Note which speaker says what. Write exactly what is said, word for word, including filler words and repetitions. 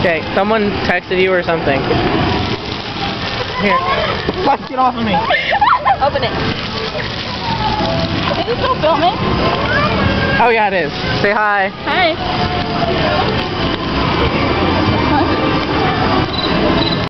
Speaker 1: Okay, someone texted you or something. Here. Let's get off of me.
Speaker 2: Open it. Is this still filming?
Speaker 1: Oh yeah, it is. Say hi.
Speaker 2: Hi.